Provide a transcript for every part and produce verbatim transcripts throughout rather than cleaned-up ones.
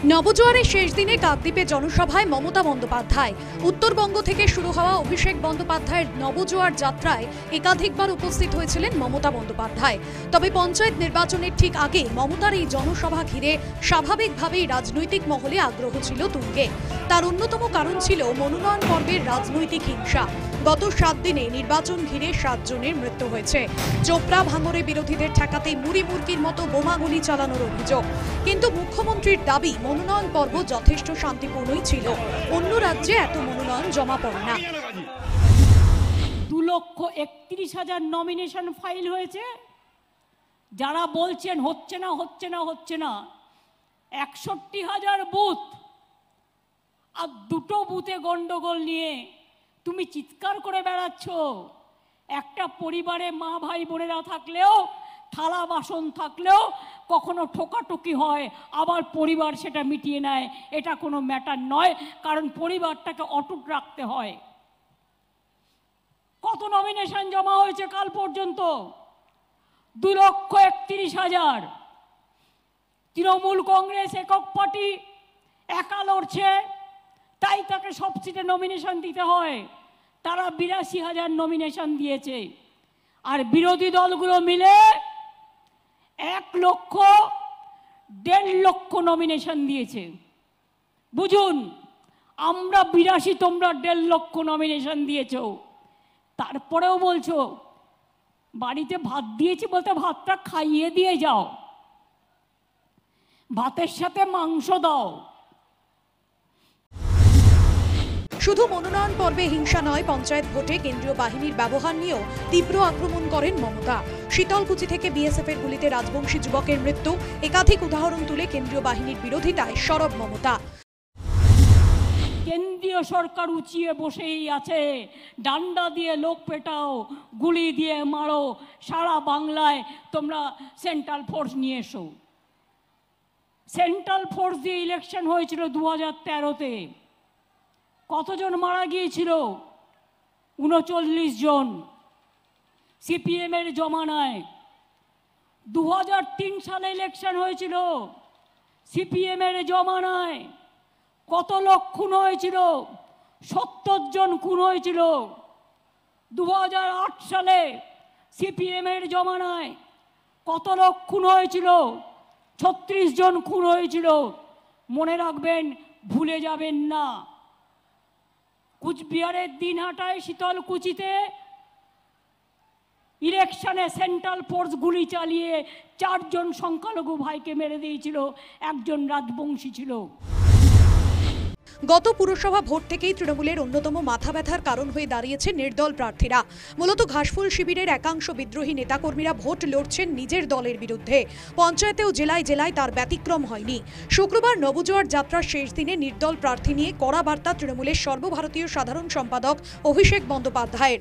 নবজোয়ারের শেষ দিনে কাকদ্বীপে জনসভায় মমতা বন্দ্যোপাধ্যায়। উত্তরবঙ্গ থেকে শুরু হওয়া অভিষেক বন্দ্যোপাধ্যায়ের নবজোয়ার যাত্রায় একাধিকবার উপস্থিত হয়েছিলেন মমতা বন্দ্যোপাধ্যায়। তবে পঞ্চায়েত নির্বাচনের ঠিক আগে মমতার এই জনসভা ঘিরে স্বাভাবিকভাবেই রাজনৈতিক মহলে আগ্রহ ছিল তুঙ্গে। তার অন্যতম কারণ ছিল মনোনয়ন পর্বের রাজনৈতিক হিংসা। গত সাত দিনে নির্বাচন ঘিরে সাত জনের মৃত্যু হয়েছে। চোপড়া ভাঙরে বিরোধীদের ঠেকাতে মুড়ি মুরগির মতো বোমাগুলি চালানোর অভিযোগ। কিন্তু মুখ্যমন্ত্রীর দাবি মনোনয়ন পর্ব যথেষ্ট শান্তিপূর্ণই ছিল। অন্য রাজ্যে এত মনোনয়ন জমা পড়ে না। দু লক্ষ একত্রিশ হাজার নমিনেশন ফাইল হয়েছে। যারা বলছেন হচ্ছে না হচ্ছে না হচ্ছে না, একষট্টি হাজার বুথ আর দুটো বুথে গন্ডগোল নিয়ে তুমি চিৎকার করে বেড়াচ্ছ। একটা পরিবারে মা ভাই বোনেরা থাকলেও, থালা বাসন থাকলেও কখনো ঠোকাঠুকি হয়, আবার পরিবার সেটা মিটিয়ে নেয়। এটা কোনো ম্যাটার নয়, কারণ পরিবারটাকে অটুট রাখতে হয়। কত নমিনেশন জমা হয়েছে কাল পর্যন্ত? দু লক্ষ একত্রিশ হাজার। তৃণমূল কংগ্রেস একক পার্টি একা লড়ছে, তাই তাকে সব সিটে নমিনেশন দিতে হয়। তারা বিরাশি হাজার নমিনেশন দিয়েছে, আর বিরোধী দলগুলো মিলে এক লক্ষ দেড় লক্ষ নমিনেশন দিয়েছে। বুঝুন, আমরা বিরাশি, তোমরা দেড় লক্ষ নমিনেশন দিয়েছ। তারপরেও বলছো বাড়িতে ভাত দিয়েছি বলতে ভাতটা খাইয়ে দিয়ে যাও, ভাতের সাথে মাংস দাও। শুধু মনোনয়ন পর্বে হিংসা নয়, পঞ্চায়েত ভোটে কেন্দ্রীয় বাহিনীর ব্যবহার নিয়েও তীব্র আক্রমণ করেন মমতা। শীতলকুচি থেকে বিএসএফ এর গুলিতে রাজবংশী যুবকের মৃত্যু, একাধিক উদাহরণ তুলে কেন্দ্রীয় বাহিনীর বিরোধিতায় সরব মমতা। কেন্দ্রীয় সরকার উঁচিয়ে বসেই আছে, ডান্ডা দিয়ে লোক পেটাও, গুলি দিয়ে মারো, সারা বাংলায় তোমরা সেন্ট্রাল ফোর্স নিয়ে এসো। সেন্ট্রাল ফোর্স দিয়ে ইলেকশন হয়েছিল দু হাজার তেরোতে। কতজন মারা গিয়েছিল? উনচল্লিশ জন সিপিএম এর জমানায়। দু হাজার তিন সালে ইলেকশন হয়েছিল সিপিএম এর জমানায়। কত লোক খুন হয়েছিল? সত্তর জন খুন হয়েছিল। দু হাজার আট সালে সিপিএম এর জমানায় কত লোক খুন হয়েছিল? ছত্রিশ জন খুন হয়েছিল। মনে রাখবেন, ভুলে যাবেন না। কুচবিহারের দিনহাটায় শীতলকুচিতে ইলেকশনে সেন্ট্রাল ফোর্স গুলি চালিয়ে চারজন সংখ্যালঘু ভাইকে মেরে দিয়েছিল, একজন রাজবংশী ছিল। গত পুরসভা ভোট থেকেই তৃণমূলের অন্যতম মাথা ব্যথার কারণ হয়ে দাঁড়িয়েছে নির্দল প্রার্থীরা। মূলত ঘাসফুল শিবিরের একাংশ বিদ্রোহী নেতাকর্মীরা ভোট লড়ছেন নিজের দলের বিরুদ্ধে। পঞ্চায়েতেও জেলায় জেলায় তার ব্যতিক্রম হয়নি। শুক্রবার নবজোয়ার যাত্রার শেষ দিনে নির্দল প্রার্থী নিয়ে কড়া বার্তা তৃণমূলের সর্বভারতীয় সাধারণ সম্পাদক অভিষেক বন্দ্যোপাধ্যায়ের।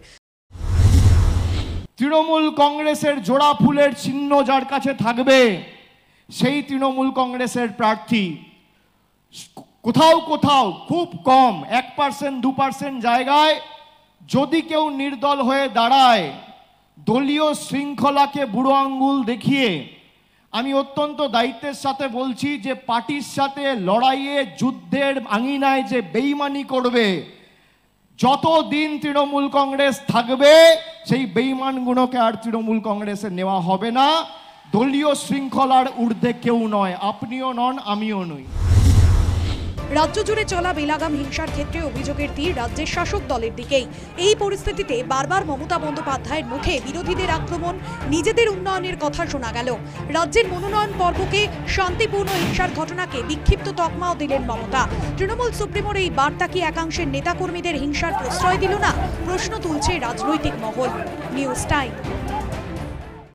তৃণমূল কংগ্রেসের জোড়া ফুলের চিহ্ন যার কাছে থাকবে, সেই তৃণমূল কংগ্রেসের প্রার্থী কোথাও কোথাও খুব কম, এক পার্সেন্ট দু পার্সেন্ট জায়গায় যদি কেউ নির্দল হয়ে দাঁড়ায়, দলীয় শৃঙ্খলাকে বুড়ো আঙ্গুল দেখিয়ে, আমি অত্যন্ত দায়িত্বের সাথে বলছি যে পার্টির সাথে লড়াইয়ে, যুদ্ধের আঙিনায় যে বেইমানি করবে, যতদিন তৃণমূল কংগ্রেস থাকবে সেই বেইমানগুলোকে আর তৃণমূল কংগ্রেসে নেওয়া হবে না। দলীয় শৃঙ্খলার ঊর্ধ্বে কেউ নয়, আপনিও নন, আমিও নই। রাজ্য জুড়ে চলা বেলাগাম হিংসার ক্ষেত্রে অভিযোগের তীর রাজ্যের শাসক দলের দিকেই। এই পরিস্থিতিতে বারবার মমতা বন্দ্যোপাধ্যায়ের মুখে বিরোধীদের আক্রমণ, নিজেদের উন্নয়নের কথা শোনা গেল। রাজ্যের মনোনয়ন পর্বকে শান্তিপূর্ণ হিংসার ঘটনাকে বিক্ষিপ্ত তকমাও দিলেন মমতা। তৃণমূল সুপ্রিমোর এই বার্তা কি একাংশের নেতাকর্মীদের হিংসার প্রশ্রয় দিল না? প্রশ্ন তুলছে রাজনৈতিক মহল। News time.